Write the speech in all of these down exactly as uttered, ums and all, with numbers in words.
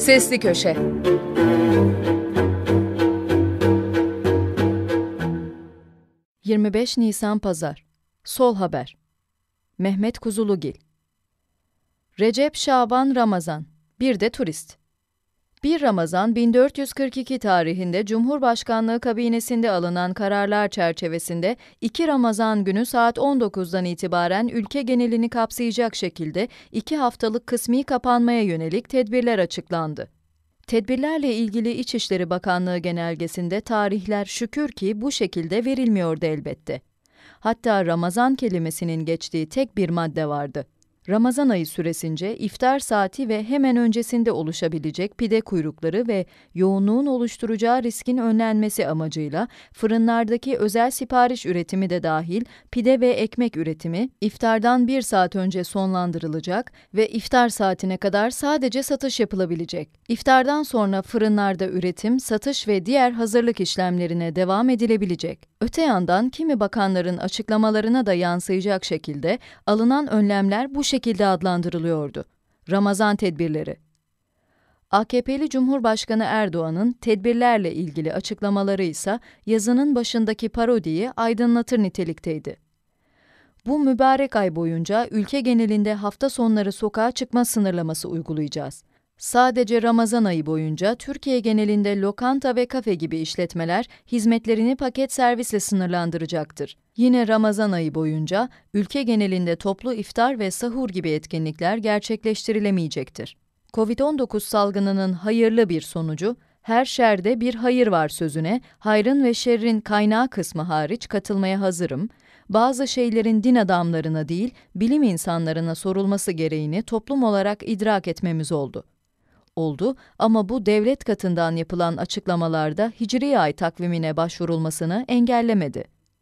Sesli Köşe. yirmi beş Nisan Pazar. Sol Haber. Mehmet Kuzulugil. Recep, Şaban, Ramazan. Bir de turist. bir Ramazan bin dört yüz kırk iki tarihinde Cumhurbaşkanlığı kabinesinde alınan kararlar çerçevesinde iki Ramazan günü saat on dokuzdan itibaren ülke genelini kapsayacak şekilde iki haftalık kısmi kapanmaya yönelik tedbirler açıklandı. Tedbirlerle ilgili İçişleri Bakanlığı genelgesinde tarihler şükür ki bu şekilde verilmiyordu elbette. Hatta Ramazan kelimesinin geçtiği tek bir madde vardı. Ramazan ayı süresince iftar saati ve hemen öncesinde oluşabilecek pide kuyrukları ve yoğunluğun oluşturacağı riskin önlenmesi amacıyla fırınlardaki özel sipariş üretimi de dahil pide ve ekmek üretimi iftardan bir saat önce sonlandırılacak ve iftar saatine kadar sadece satış yapılabilecek. İftardan sonra fırınlarda üretim, satış ve diğer hazırlık işlemlerine devam edilebilecek. Öte yandan kimi bakanların açıklamalarına da yansıyacak şekilde alınan önlemler bu şekilde adlandırılıyordu. Ramazan tedbirleri. A K P'li Cumhurbaşkanı Erdoğan'ın tedbirlerle ilgili açıklamaları ise yazının başındaki parodiyi aydınlatır nitelikteydi. Bu mübarek ay boyunca ülke genelinde hafta sonları sokağa çıkma sınırlaması uygulayacağız. Sadece Ramazan ayı boyunca Türkiye genelinde lokanta ve kafe gibi işletmeler hizmetlerini paket servisle sınırlandıracaktır. Yine Ramazan ayı boyunca ülke genelinde toplu iftar ve sahur gibi etkinlikler gerçekleştirilemeyecektir. kovid on dokuz salgınının hayırlı bir sonucu, her şerde bir hayır var sözüne, hayrın ve şerrin kaynağı kısmı hariç katılmaya hazırım, bazı şeylerin din adamlarına değil, bilim insanlarına sorulması gereğini toplum olarak idrak etmemiz oldu. Oldu ama bu devlet katından yapılan açıklamalarda Hicri ay takvimine başvurulmasını engellemedi.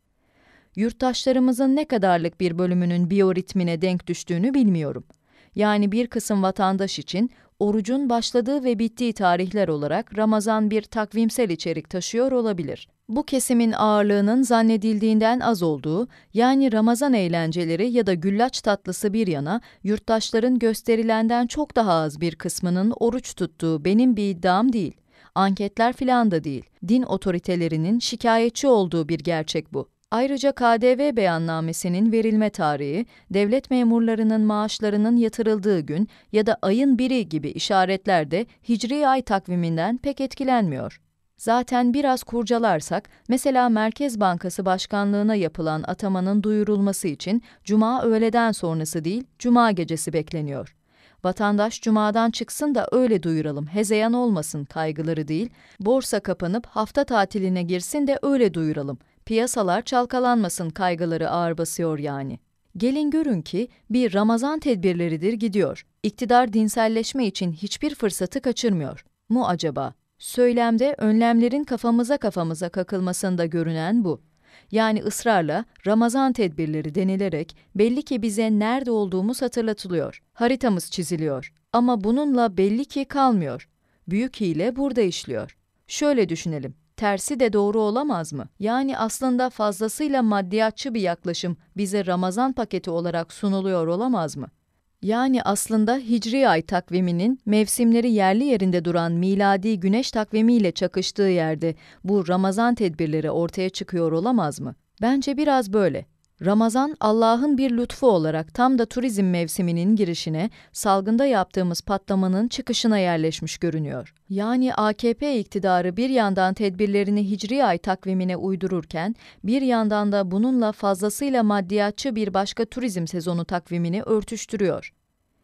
Yurttaşlarımızın ne kadarlık bir bölümünün biyoritmine denk düştüğünü bilmiyorum. Yani bir kısım vatandaş için orucun başladığı ve bittiği tarihler olarak Ramazan bir takvimsel içerik taşıyor olabilir. Bu kesimin ağırlığının zannedildiğinden az olduğu, yani Ramazan eğlenceleri ya da güllaç tatlısı bir yana, yurttaşların gösterilenden çok daha az bir kısmının oruç tuttuğu benim bir iddiam değil. Anketler filan da değil. Din otoritelerinin şikayetçi olduğu bir gerçek bu. Ayrıca K D V beyannamesinin verilme tarihi, devlet memurlarının maaşlarının yatırıldığı gün ya da ayın biri gibi işaretler de Hicri ay takviminden pek etkilenmiyor. Zaten biraz kurcalarsak, mesela Merkez Bankası Başkanlığına yapılan atamanın duyurulması için Cuma öğleden sonrası değil, Cuma gecesi bekleniyor. Vatandaş Cuma'dan çıksın da öyle duyuralım, hezeyan olmasın kaygıları değil, borsa kapanıp hafta tatiline girsin de öyle duyuralım, piyasalar çalkalanmasın kaygıları ağır basıyor yani. Gelin görün ki bir Ramazan tedbirleridir gidiyor. İktidar dinselleşme için hiçbir fırsatı kaçırmıyor mu acaba? Söylemde önlemlerin kafamıza kafamıza kakılmasında görünen bu. Yani ısrarla Ramazan tedbirleri denilerek belli ki bize nerede olduğumuz hatırlatılıyor. Haritamız çiziliyor. Ama bununla belli ki kalmıyor. Büyük hile burada işliyor. Şöyle düşünelim. Tersi de doğru olamaz mı? Yani aslında fazlasıyla maddiyatçı bir yaklaşım bize Ramazan paketi olarak sunuluyor olamaz mı? Yani aslında Hicri ay takviminin mevsimleri yerli yerinde duran miladi güneş takvimiyle çakıştığı yerde bu Ramazan tedbirleri ortaya çıkıyor olamaz mı? Bence biraz böyle. Ramazan, Allah'ın bir lütfu olarak tam da turizm mevsiminin girişine, salgında yaptığımız patlamanın çıkışına yerleşmiş görünüyor. Yani A K P iktidarı bir yandan tedbirlerini Hicri ay takvimine uydururken, bir yandan da bununla fazlasıyla maddiyatçı bir başka turizm sezonu takvimini örtüştürüyor.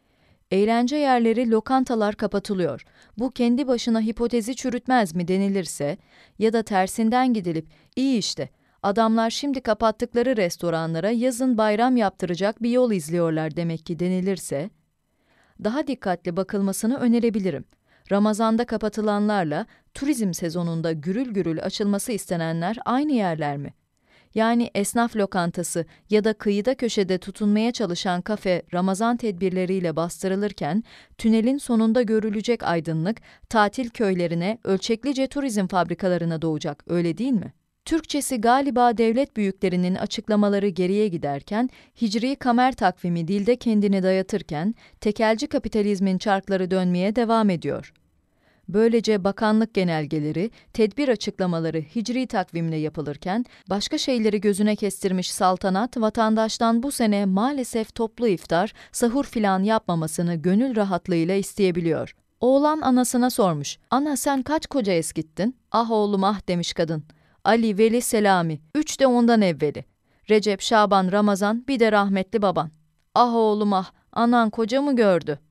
Eğlence yerleri, lokantalar kapatılıyor. Bu kendi başına hipotezi çürütmez mi denilirse ya da tersinden gidilip, iyi işte, adamlar şimdi kapattıkları restoranlara yazın bayram yaptıracak bir yol izliyorlar demek ki denilirse, daha dikkatli bakılmasını önerebilirim. Ramazanda kapatılanlarla turizm sezonunda gürül gürül açılması istenenler aynı yerler mi? Yani esnaf lokantası ya da kıyıda köşede tutunmaya çalışan kafe Ramazan tedbirleriyle bastırılırken, tünelin sonunda görülecek aydınlık, tatil köylerine, ölçeklice turizm fabrikalarına doğacak, öyle değil mi? Türkçesi galiba devlet büyüklerinin açıklamaları geriye giderken, Hicri kamer takvimi dilde kendini dayatırken, tekelci kapitalizmin çarkları dönmeye devam ediyor. Böylece bakanlık genelgeleri, tedbir açıklamaları hicri takvimle yapılırken, başka şeyleri gözüne kestirmiş saltanat, vatandaştan bu sene maalesef toplu iftar, sahur filan yapmamasını gönül rahatlığıyla isteyebiliyor. Oğlan anasına sormuş, "Ana sen kaç koca eskittin?" "Ah oğlum ah," demiş kadın. "Ali, Veli, Selami, üç de ondan evveli. Recep, Şaban, Ramazan, bir de rahmetli baban." "Ah oğlum ah, anan koca mı gördü?"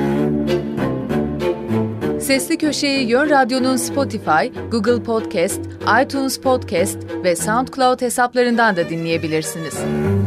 Sesli Köşe'yi Yön Radyo'nun Spotify, Google Podcast, iTunes Podcast ve SoundCloud hesaplarından da dinleyebilirsiniz.